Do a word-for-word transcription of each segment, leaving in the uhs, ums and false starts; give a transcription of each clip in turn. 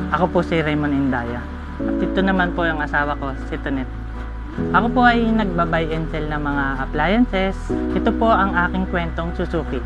Ako po si Raymond Indaya. At ito naman po yung asawa ko, si Tonet. Ako po ay nagbabay and sell ng mga appliances. Ito po ang aking kwentong Suzuki.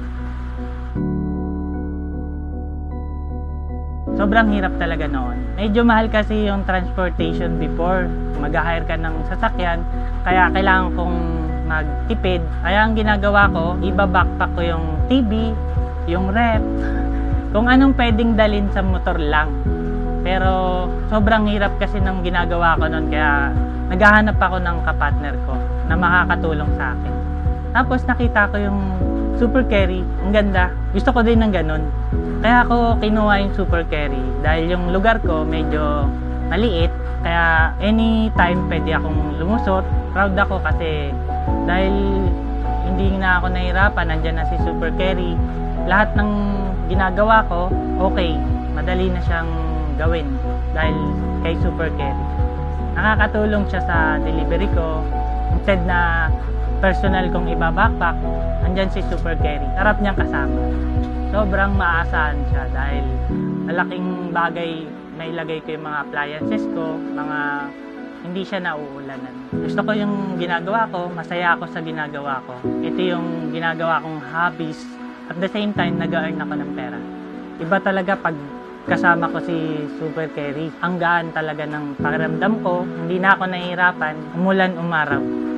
Sobrang hirap talaga noon. Medyo mahal kasi yung transportation before. Mag-hire ka ng sasakyan, kaya kailangan kong magtipid. Kaya ang ginagawa ko, iba-backpack ko yung T V, yung ref, kung anong pwedeng dalhin sa motor lang. Pero sobrang hirap kasi ng ginagawa ko noon, kaya naghahanap ako ng kapartner ko na makakatulong sa akin. Tapos nakita ko yung Super Carry, ang ganda. Gusto ko din ng ganun. Kaya ako kinuha yung Super Carry dahil yung lugar ko medyo maliit. Kaya anytime pwede akong lumusot. Proud ako kasi dahil hindi na ako nahirapan, nandyan na si Super Carry. Lahat ng ginagawa ko, okay, madali na siyang gawin dahil kay Super Carry. Nakakatulong siya sa delivery ko. Instead na personal kong iba-backpack, nandyan si Super Carry. Sarap niyang kasama. Sobrang maasahan siya dahil malaking bagay na ilagay ko yung mga appliances ko, mga hindi siya nauulanan. Gusto ko yung ginagawa ko, masaya ako sa ginagawa ko. Ito yung ginagawa kong hobbies. At the same time, nag-earn ako ng pera. Iba talaga pag kasama ko si Super Carry. Ang gaan talaga ng pakiramdam ko, hindi na ako nahihirapan, umulan umaraw.